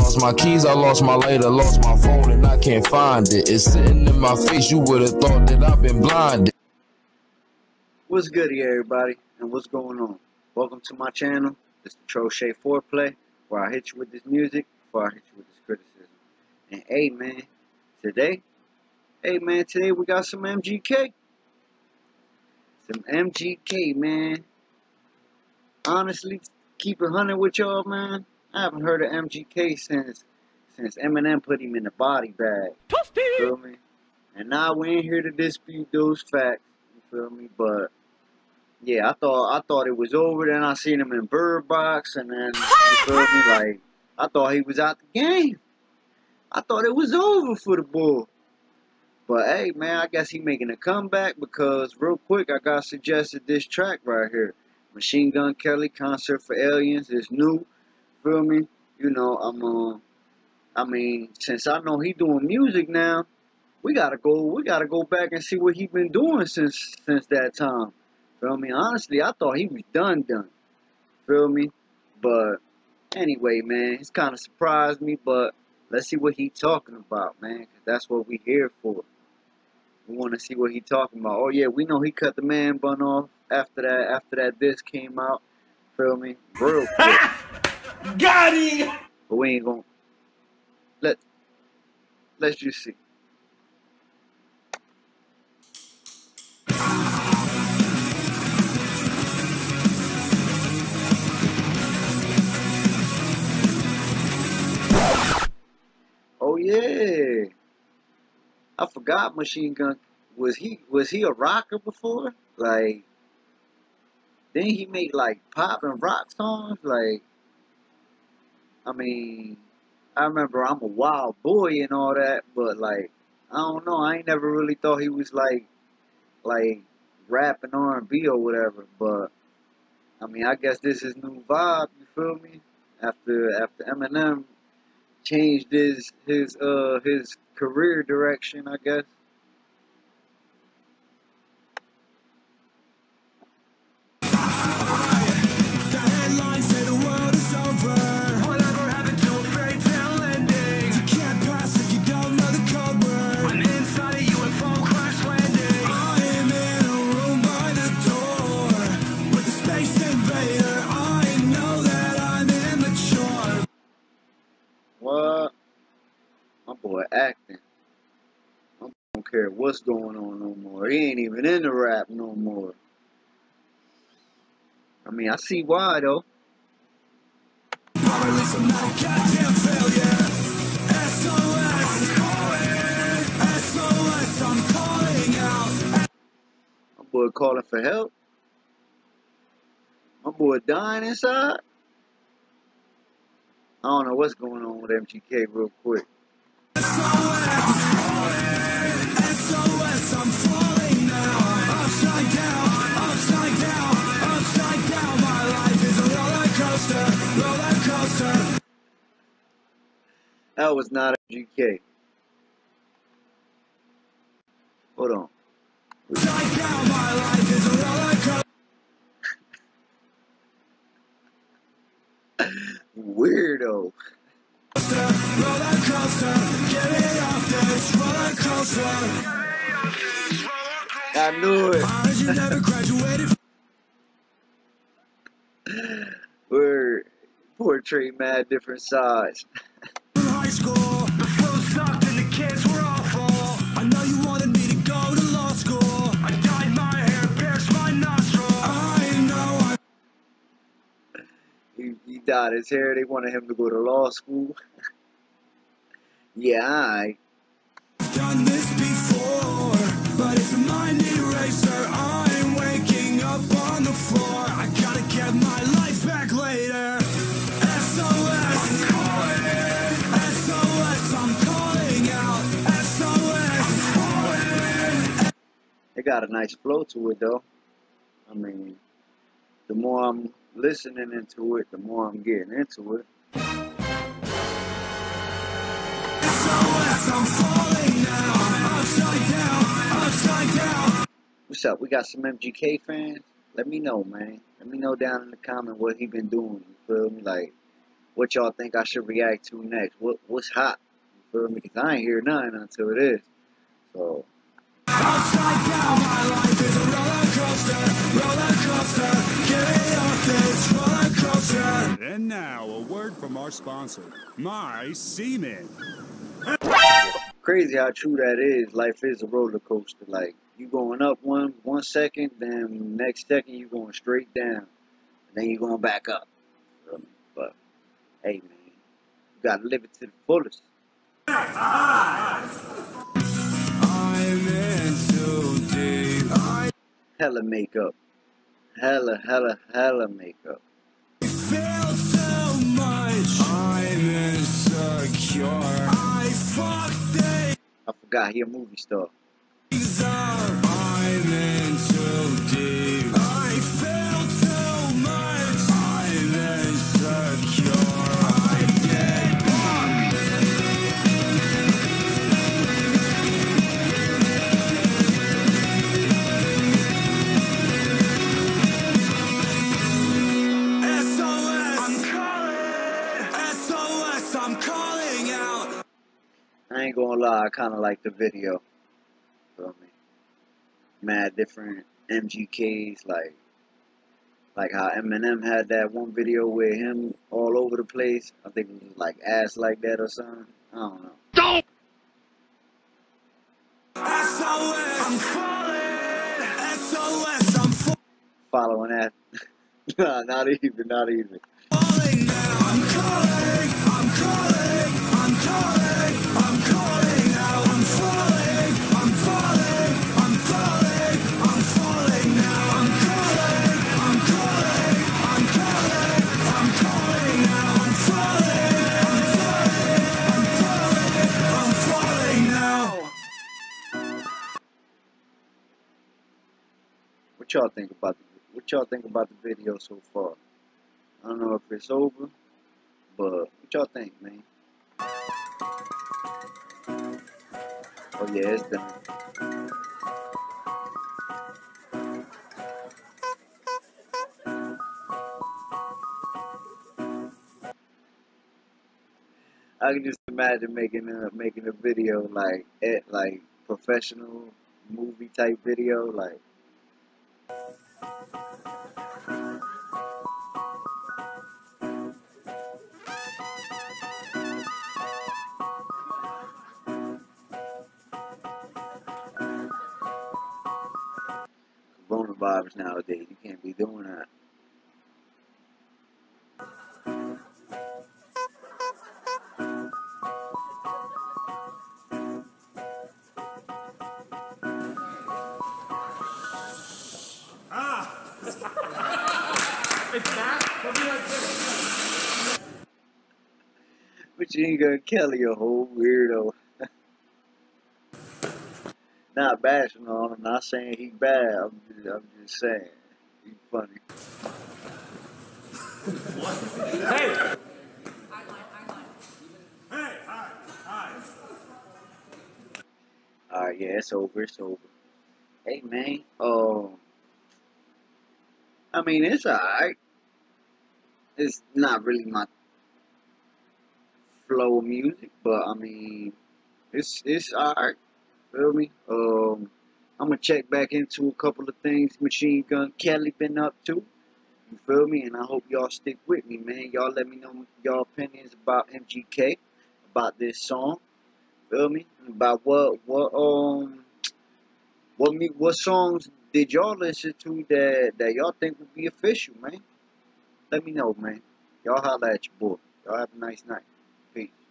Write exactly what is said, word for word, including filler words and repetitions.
lost my keys, I lost my lighter, lost my phone, and I can't find it. It's sitting in my face, you would have thought that I've been blinded. What's good here, everybody, and what's going on? Welcome to my channel. This is Troche Foreplay, where I hit you with this music before I hit you with this criticism. And hey, man, today, hey, man, today we got some M G K. Some M G K, man. Honestly, keep it one hundred with y'all, man. I haven't heard of M G K since since Eminem put him in the body bag. Toasty! You feel me? And now we ain't here to dispute those facts. You feel me? But yeah, I thought I thought it was over. Then I seen him in Bird Box, and then you feel me? Like I thought he was out the game. I thought it was over for the bull. But hey, man, I guess he making a comeback because real quick, I got suggested this track right here. Machine Gun Kelly, Concert for Aliens, is new. Feel me? You know, I'm uh, I mean, since I know he doing music now, we gotta go. We gotta go back and see what he been doing since since that time. Feel me? Honestly, I thought he was done done. Feel me? But anyway, man, it's kind of surprised me. But let's see what he talking about, man. Cause that's what we here for. We want to see what he talking about. Oh yeah, we know he cut the man bun off after that. After that, this came out. Feel me? Real quick. Got him! But we ain't gonna let. Let's just see. Oh yeah. I forgot Machine Gun. Was he was he a rocker before? Like, didn't he make like pop and rock songs? Like, I mean, I remember I'm a Wild Boy and all that, but like, I don't know. I ain't never really thought he was like like rapping R and B or whatever. But I mean, I guess this is new vibe. You feel me? After after Eminem changed his his uh his career direction, I guess. The headlines say the world is over. Whatever happened to a fairy tale ending? You can't pass if you don't know the code word. I'm inside a U F O crash landing. I am in a room by the door with a space invader. I know that I'm immature. What? My boy acting. I don't care what's going on no more. He ain't even in the rap no more. I mean, I see why though. Probably some not a goddamn failure. S O S, S O S, I'm calling out. My boy calling for help. My boy dying inside. I don't know what's going on with M G K real quick. S O S, S O S, I'm falling now. Upside down, upside down, upside down. My life is a roller coaster, roller coaster. That was not M G K. Hold on. Upside down, my life is a roller coaster. Weirdo. Roller coaster, get it off this roller coaster. I knew it. I heard you never graduated We're portray mad different sides. from high school. The flow sucked and the kids were awful. I know you wanted me to go to law school. I dyed my hair, pierced my nostril. I know I He, he dyed his hair. They wanted him to go to law school. Yeah, I. done this before, but it's a mind eraser. I'm waking up on the floor. I gotta get my life back later. S O S, I'm calling. S O S, I'm calling out. S O S. It got a nice flow to it though. I mean, the more I'm listening into it, the more I'm getting into it. S O S, I'm falling now. Upside down, upside down. What's up? We got some M G K fans? Let me know, man. Let me know down in the comment what he been doing. You feel me? Like, what y'all think I should react to next. What what's hot? You feel me? Because I ain't hear nothing until it is. So. Upside down, my life is a roller coaster, roller coaster. Get off this roller coaster. And now, a word from our sponsor, My Semen. Crazy how true that is. Life is a roller coaster. Like, you going up one one second, then next second you going straight down, and then you going back up. Feel me? But hey, man, you gotta live it to the fullest. I'm in too deep. I Hella makeup, hella, hella, hella makeup. feel so much. I'm insecure. I fucked I forgot he a movie star. things up. I'm in too deep. I feel too much. I'm insecure. I get bombed. S O S, I'm calling. S O S, I'm calling out. I ain't gonna lie, I kinda like the video. Feel me? Mad different M G Ks, like like how Eminem had that one video with him all over the place. I think it was like ass like that or something. I don't know. S O S, I'm calling. S O S, I'm Following that. Nah, not even, not even. falling now. I'm calling. I'm calling. I'm calling. I'm calling now. I'm falling. I'm falling. I'm falling. I'm falling now. I'm calling. I'm calling. I'm calling. I'm calling now. I'm falling. I'm falling. I'm falling. I'm falling now. What y'all think about the what y'all think about the video so far? I don't know if it's over, but what y'all think, man? Oh yeah, it's done. I can just imagine making a making a video like at like professional movie type video, like coronavirus nowadays. You can't be doing that. But you ain't gonna Kelly a whole weirdo. Not bashing on him, not saying he bad. I'm just, I'm just saying he's funny. Hey! Alright, yeah, it's over, it's over. Hey man, um, I mean it's alright. It's not really my flow of music, but I mean it's it's alright. Feel me? Um, I'm gonna check back into a couple of things Machine Gun Kelly been up to. You feel me? And I hope y'all stick with me, man. Y'all let me know y'all opinions about M G K, about this song. Feel me? About what what um what me what songs did y'all listen to that that y'all think would be official, man? Let me know, man. Y'all holla at your boy. Y'all have a nice night. Peace.